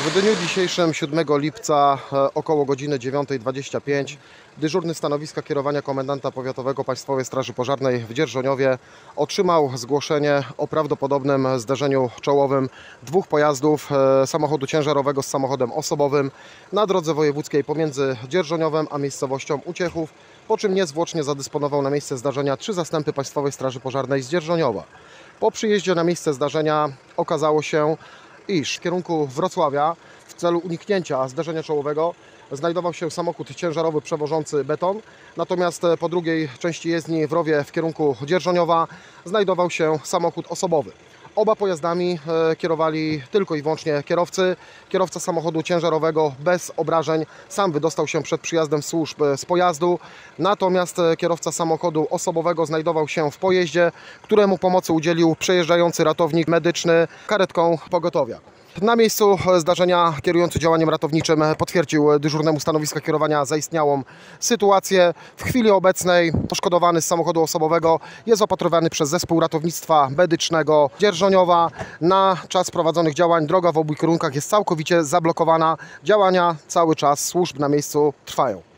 W dniu dzisiejszym, 7 lipca, około godziny 9:25, dyżurny stanowiska kierowania komendanta powiatowego Państwowej Straży Pożarnej w Dzierżoniowie otrzymał zgłoszenie o prawdopodobnym zderzeniu czołowym dwóch pojazdów, samochodu ciężarowego z samochodem osobowym na drodze wojewódzkiej pomiędzy Dzierżoniowem a miejscowością Uciechów, po czym niezwłocznie zadysponował na miejsce zdarzenia 3 zastępy Państwowej Straży Pożarnej z Dzierżoniowa. Po przyjeździe na miejsce zdarzenia okazało się, iż w kierunku Wrocławia w celu uniknięcia zderzenia czołowego znajdował się samochód ciężarowy przewożący beton, natomiast po drugiej części jezdni w rowie w kierunku Dzierżoniowa znajdował się samochód osobowy. Oba pojazdami kierowali tylko i wyłącznie kierowcy. Kierowca samochodu ciężarowego bez obrażeń sam wydostał się przed przyjazdem służb z pojazdu, natomiast kierowca samochodu osobowego znajdował się w pojeździe, któremu pomocy udzielił przejeżdżający ratownik medyczny karetką pogotowia. Na miejscu zdarzenia kierujący działaniem ratowniczym potwierdził dyżurnemu stanowiska kierowania zaistniałą sytuację. W chwili obecnej poszkodowany z samochodu osobowego jest opatrywany przez zespół ratownictwa medycznego Dzierżoniowa. Na czas prowadzonych działań droga w obu kierunkach jest całkowicie zablokowana. Działania cały czas służb na miejscu trwają.